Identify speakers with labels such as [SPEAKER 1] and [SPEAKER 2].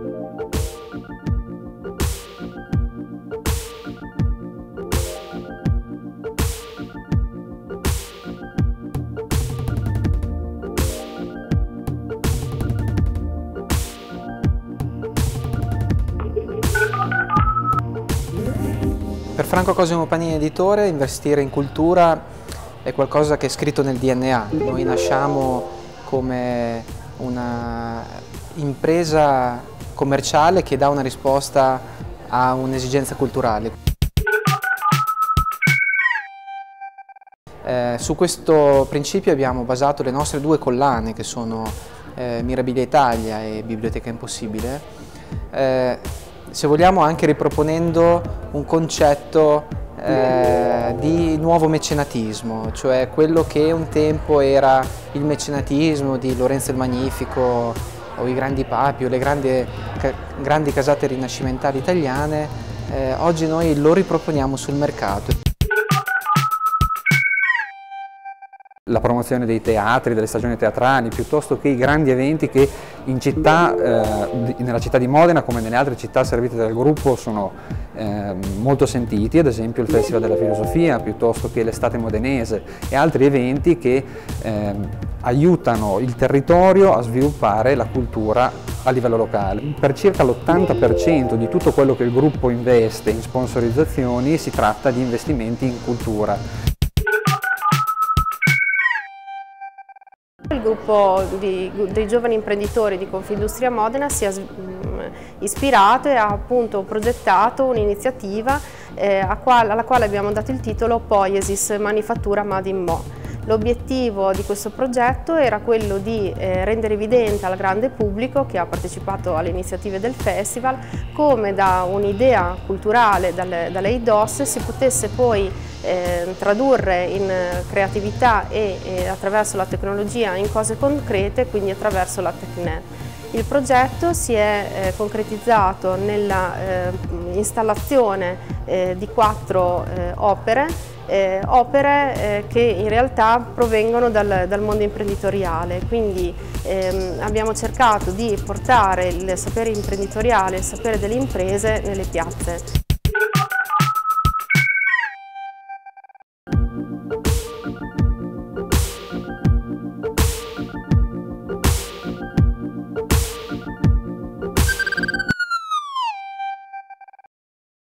[SPEAKER 1] Per Franco Cosimo Panini Editore investire in cultura è qualcosa che è scritto nel DNA. Noi nasciamo come una impresa commerciale che dà una risposta a un'esigenza culturale. Su questo principio abbiamo basato le nostre due collane che sono Mirabilia Italia e Biblioteca Impossibile. Se vogliamo anche riproponendo un concetto di nuovo mecenatismo, cioè quello che un tempo era il mecenatismo di Lorenzo il Magnifico o i grandi papi o le grandi casate rinascimentali italiane, oggi noi lo riproponiamo sul mercato.
[SPEAKER 2] La promozione dei teatri, delle stagioni teatrali, piuttosto che i grandi eventi che in città, nella città di Modena come nelle altre città servite dal gruppo sono molto sentiti, ad esempio il Festival della Filosofia, piuttosto che l'estate modenese e altri eventi che aiutano il territorio a sviluppare la cultura a livello locale. Per circa l'80% di tutto quello che il gruppo investe in sponsorizzazioni si tratta di investimenti in cultura.
[SPEAKER 3] Il gruppo dei giovani imprenditori di Confindustria Modena si è ispirato e ha appunto progettato un'iniziativa alla quale abbiamo dato il titolo Poiesis Manifattura Made in Mo. L'obiettivo di questo progetto era quello di rendere evidente al grande pubblico che ha partecipato alle iniziative del festival come da un'idea culturale, dalle IDOS, si potesse poi tradurre in creatività e attraverso la tecnologia in cose concrete, quindi attraverso la TechNet. Il progetto si è concretizzato nella installazione di 4 opere che in realtà provengono dal mondo imprenditoriale, quindi abbiamo cercato di portare il sapere imprenditoriale, il sapere delle imprese nelle piazze.